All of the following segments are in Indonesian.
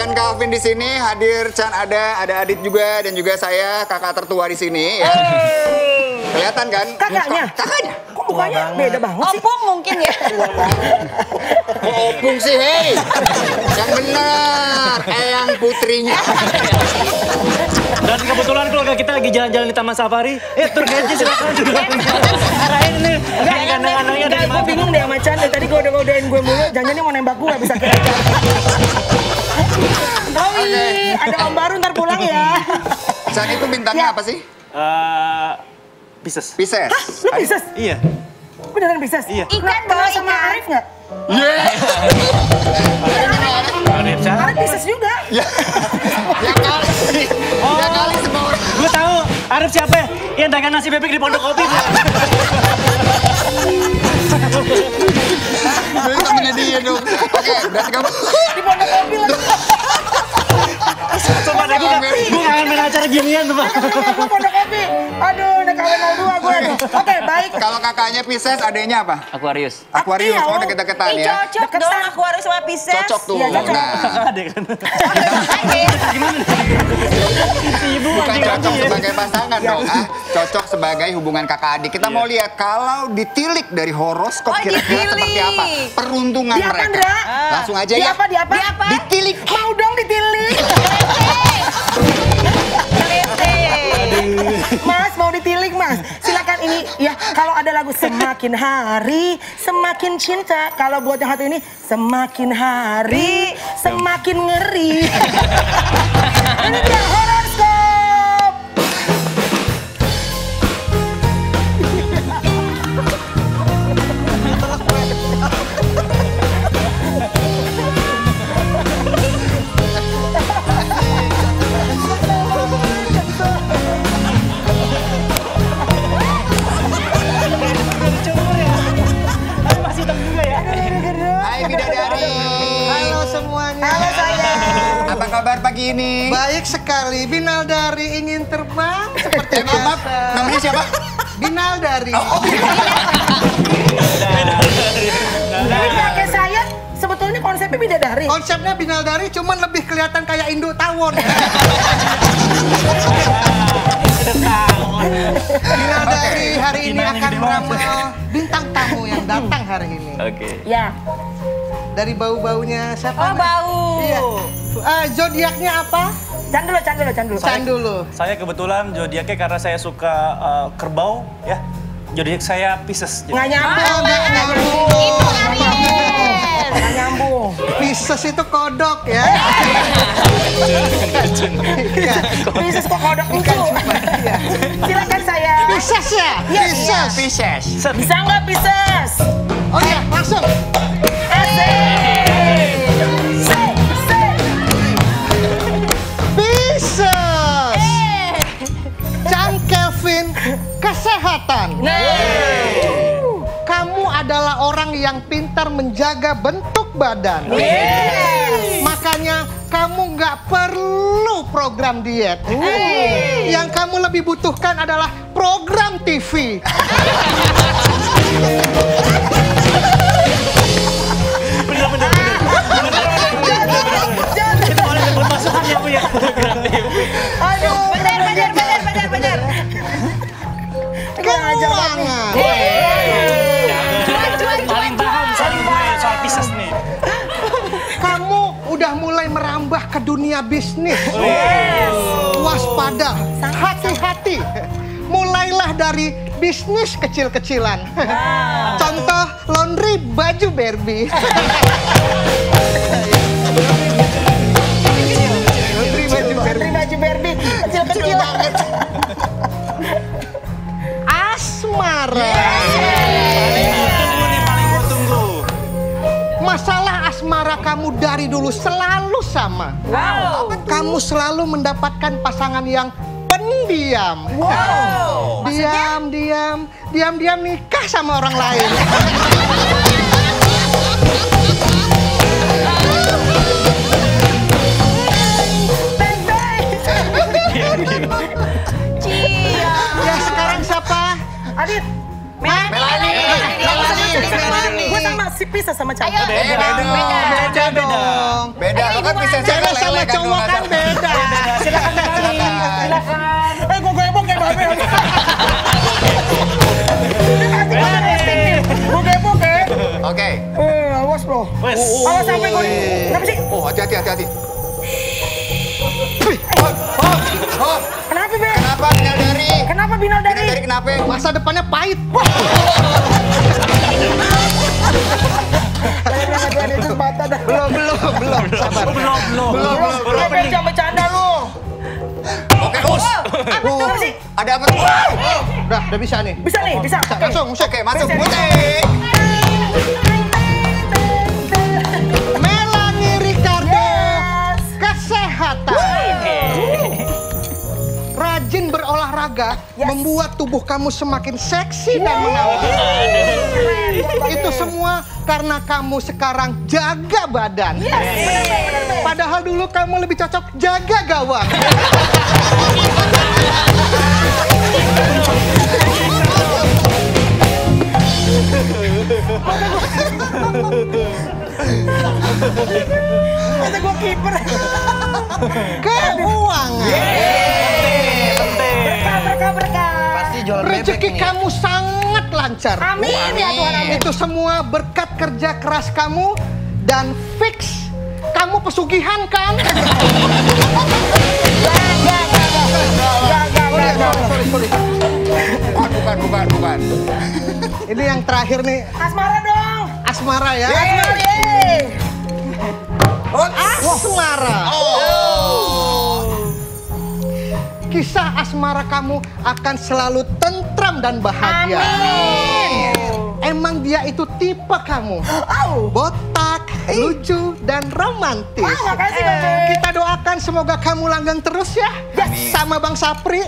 Chan Calvin di sini, hadir Chan ada Adit juga dan juga saya kakak tertua di sini ya. Kelihatan kan? Kakaknya? Kakaknya. Kok mukanya beda banget sih? Opung mungkin ya. Kok opung sih, hei? Yang benar, Eyang putrinya. Dan kebetulan keluarga kita lagi jalan-jalan di Taman Safari. Tur guide-nya silakan. Arahin nih. Kandang-kandangnya dari Gue mana? bingung deh sama Chan. Dari tadi gue udah ngodain gue mulu. Jangan-jangan mau nembak gue bisa kira Chan. Oi, ada om baru ntar pulang ya. Chan itu bintangnya apa sih? Pisces. Pisces. Hah? Lu Pisces? Iya. Beneran Pisces? Iya. Ikan Kenal bro, sama ikan. Arif nggak? Arif Arif Pisces juga. Ya kali. Ya kali semua orang. Gue tahu Arif siapa ya? Yang dagang nasi bebek di Pondok Kopi. Jadi temennya dia dong. Oke, berarti kamu. Di Pondok Kopi lagi. Sumpah deh, gue kangen main acara ginian tuh, Pak. Gue Pondok Kopi. Aduh, udah kawin 02 gue. Oke, baik. Kalau kakaknya Pisces, adanya apa? Aquarius. Aquarius, Iya, oh oh. deket-deketan Ih, ya. cocok dong Aquarius sama Pisces. Cocok tuh. Iya, cocok. Nah, Ada kan? bukan cocok sebagai pasangan dong. Cocok sebagai hubungan kakak adik. Kita mau lihat kalau ditilik dari horoskop Oh, kira-kira seperti ditilik. apa peruntungan Di apa, mereka. Ndra? Langsung aja Di ya. apa, di apa? Di apa? Ditilik. Mau dong ditilik. Mas, mau ditilik, Mas. Silakan ini ya, kalau ada lagu semakin hari semakin cinta. Kalau buat yang satu ini semakin hari semakin ngeri. Ini dia horoskop. Masih hitam juga ya? Hai bidadari. Halo semuanya. Halo sayang. Apa kabar pagi ini? Baik sekali. Binaldari ingin terbang seperti Maaf, biasa. namanya siapa? Binaldari. Jadi kakek saya sebetulnya konsepnya bidadari. Konsepnya Binaldari cuman lebih kelihatan kayak induk tawon. Binaldari hari ini akan meramal bintang tamu yang datang hari ini. Oke. Ya. Dari bau-baunya siapa? Oh, bau. Iya. Zodiaknya apa? Can dulu. Can dulu. Saya kebetulan zodiaknya karena saya suka kerbau ya. Zodiak saya Pisces. Nggak nyambung. Oh, nggak nyambung. Itu Aries. Nggak nyambung. Pisces itu kodok ya. Iya. Pisces kok kodok lucu. Silakan saya. Pisces ya? Iya, Pisces. Pisces. Bisa nggak Pisces? Oh ya, langsung. Pisces. Chan Calvin, kesehatan. Kamu adalah orang yang pintar menjaga bentuk badan. Makanya kamu nggak perlu program diet. Yang kamu lebih butuhkan adalah program TV. Itu boleh bermasukan ya, Bu ya. Aduh, Benar. Keuangan. Paling paham soal gue soal Pisces nih. Kamu udah mulai merambah ke dunia bisnis. Waspada, hati-hati. Mulailah dari bisnis kecil-kecilan. Contoh laundry baju Barbie. Laundry baju Barbie kecil-kecil. Asmara. Paling gue tunggu. Masalah asmara kamu dari dulu selalu sama. Kamu selalu mendapatkan pasangan yang pendiam. Diam nikah sama orang lain. Ya sekarang siapa? Adit. Melani. Gue sama si Pisces sama Chan. Ayo. Beda dong. Beda dong. Beda, lo kan Pisces Cewek sama cowok kan beda. Silakan kembali. Silakan. Gue gebok ya Babe. Gue gebok ya. Oke. Awas loh. Wes. Awas sampai gue. Kenapa sih? Oh, hati-hati. Kenapa Be? Kenapa Binaldari? Kenapa Binaldari? Binaldari kenapa? Masa depannya pahit. Belum. Sabar. Belum. Jangan bercanda lu. Oke, Us. Kenapa sih? Ada apa tuh? Udah bisa nih. Bisa nih, bisa. Langsung musik. Oke, masuk. Bisa. Musik. Melanie Ricardo. Yes. Kesehatan. Rajin berolahraga membuat tubuh kamu semakin seksi dan menawan. Itu semua karena kamu sekarang jaga badan. Padahal dulu kamu lebih cocok jaga gawang. Masa gue kiper. Keuangan. Berkah. Pasti jualan bebek Rezeki nih. kamu sangat lancar. Amin ya Tuhan, amin. Itu semua berkat kerja keras kamu dan fix kamu pesugihan kan? Sorry. Bukan. Ini yang terakhir nih, Asmara dong. asmara ya. Asmara, yeay. Asmara. Kisah asmara kamu akan selalu tentram dan bahagia. Amin. Emang dia itu tipe kamu. Botak, lucu, dan romantis. Makasih Babe. Kita doakan semoga kamu langgeng terus ya. Sama Bang Sapri.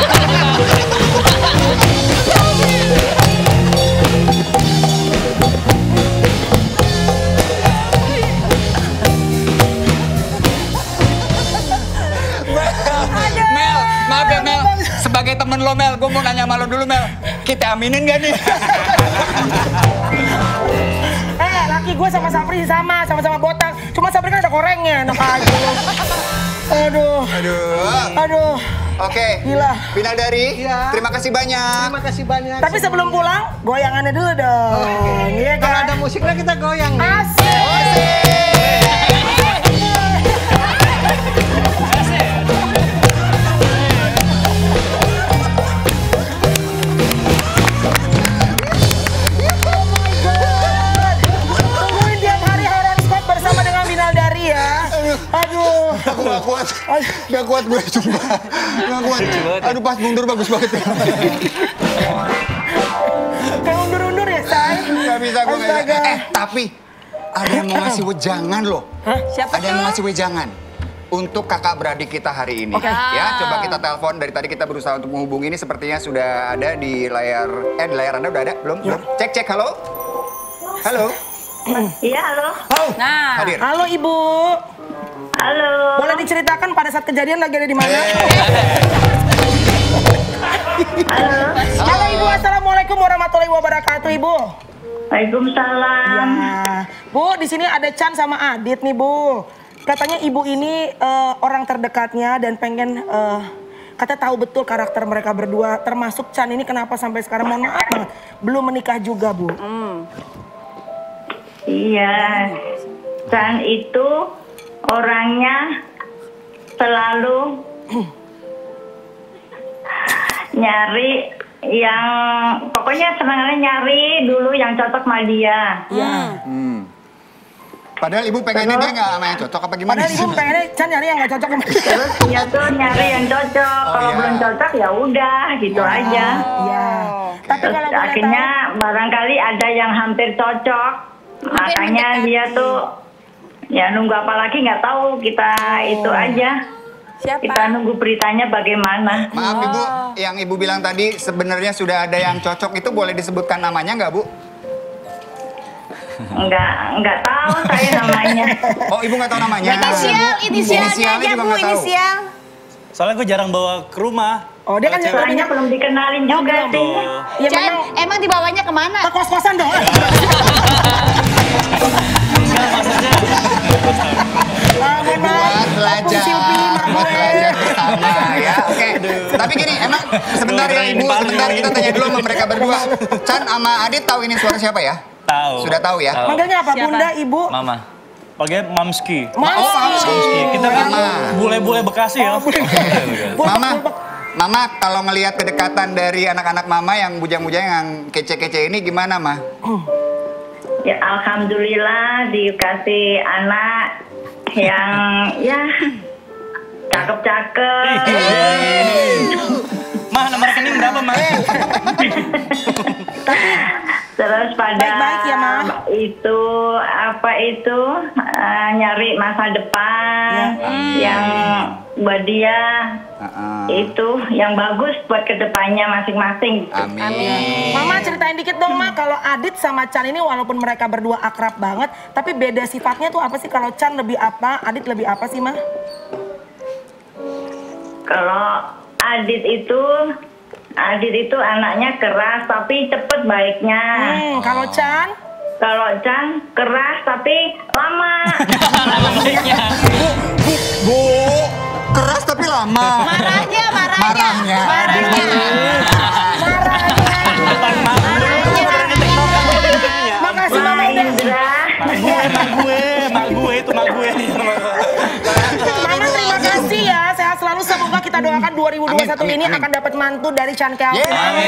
Mel, maaf ya Mel. Sebagai temen lo Mel, gue mau nanya sama lo dulu Mel. Kita aminin gak nih? Laki gue sama Sapri sama-sama botak. Cuma Sapri kan ada korengnya, enak aja. Aduh. Oke. Gila. Binaldari, Iya. terima kasih banyak. Terima kasih banyak. Tapi sebelum pulang, goyangannya dulu dong. Iya Kalau kan? ada musiknya kita goyang nih. Asik. Tungguin tiap hari Horoscope bersama dengan Binaldari ya. Aduh. Aku gak kuat gue sumpah. Gak kuat. Aduh pas mundur bagus banget. Kayak undur-undur ya, Say? Gak bisa gue gak Astaga. bisa. Tapi ada yang mau ngasih wejangan loh. Siapa Ada yang tuh? mau ngasih wejangan. Untuk kakak beradik kita hari ini. Oke. Ya, coba kita telepon. Dari tadi kita berusaha untuk menghubungi ini. Sepertinya sudah ada di layar. Di layar Anda udah ada? Belum? Cek, halo? Halo? Iya, halo. Nah. Hadir. Halo, Ibu. Halo. Boleh diceritakan pada saat kejadian lagi ada di mana? Halo, Ibu. Assalamualaikum warahmatullahi wabarakatuh, Ibu. Waalaikumsalam. Ya, Bu, di sini ada Chan sama Adit nih, Bu. Katanya Ibu ini orang terdekatnya dan pengen katanya tahu betul karakter mereka berdua. Termasuk Chan ini kenapa sampai sekarang, mohon maaf banget, belum menikah juga, Bu. Iya. Chan itu orangnya selalu nyari yang pokoknya senangnya nyari dulu yang cocok sama dia. Iya. Padahal ibu pengennya dia nggak sama yang cocok apa gimana? Padahal Ibu pengennya Chan nyari yang gak cocok sama dia. Terus dia tuh nyari yang cocok. Kalau iya. belum cocok ya udah gitu aja. Iya. Tapi Terus kalau boleh akhirnya barangkali ada yang hampir cocok. Makanya dia tuh ya nunggu apa lagi nggak tahu, kita itu aja. Siapa? Kita nunggu beritanya bagaimana. Maaf ibu, yang ibu bilang tadi sebenarnya sudah ada yang cocok itu boleh disebutkan namanya nggak bu? Nggak tahu saya namanya. Oh ibu nggak tahu namanya? Inisialnya aja juga Bu, nggak tahu. inisial. Soalnya gue jarang bawa ke rumah. Oh, dia kan Soalnya belum dikenalin juga sih. Ya Chan, memang emang dibawanya kemana? ke kos-kosan dong. Enggak maksudnya. Mohon maaf. belajar. Buat belajar bersama ya. Oke. Tapi gini, emang sebentar ya Ibu, sebentar kita tanya dulu sama mereka berdua. Chan sama Adit tahu ini suara siapa ya? Tahu. Sudah tahu ya? Manggilnya apa? Bunda, Ibu? Mama. Pakai Mamski. Mamski. Kita kan bule-bule Bekasi ya. Mama kalau ngelihat kedekatan dari anak-anak Mama yang bujang-bujang yang kece-kece ini gimana, Ma? Ya alhamdulillah dikasih anak yang ya cakep-cakep. Mah, nomor rekening berapa, Mah? Terus pada Baik-baik ya, Ma. itu nyari masa depan yang buat dia itu yang bagus buat kedepannya masing-masing. Amin. Mama ceritain dikit dong, Ma, kalau Adit sama Chan ini walaupun mereka berdua akrab banget, tapi beda sifatnya tuh apa sih? Kalau Chan lebih apa, Adit lebih apa sih, Ma? Kalau Adit itu anaknya keras tapi cepet baiknya. Kalau Chan? Kalau Chan keras tapi lama. Bu, keras tapi lama. Marahnya. Marahnya. Makasih Mama udah. Indra. Mak gue. Mama terima kasih ya. Sehat selalu, semoga kita doakan 2021 ini akan dapat mantu dari Chan Kelvin.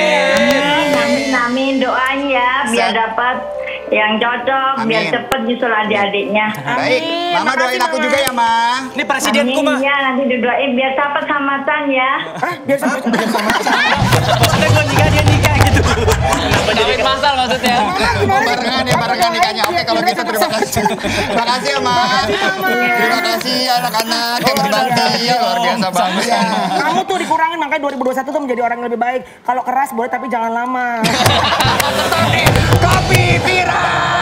Amin doain ya biar dapat yang cocok, biar cepet nyusul adik-adiknya. Baik, Mama doain aku juga ya, Ma. Ini presidenku, Mah. Iya, nanti didoain biar dapat sama Chan ya. Biar sama Maksudnya gue nikah, dia nikah gitu. Kawin masal maksudnya. Barengan nikahnya. Oke, kalau gitu terima kasih. Terima kasih ya, Ma. Terima kasih anak-anak yang berbakti. Luar biasa banget. Kamu tuh dikurangin, makanya 2021 tuh menjadi orang yang lebih baik. Kalau keras boleh tapi jangan lama. Kopi viral.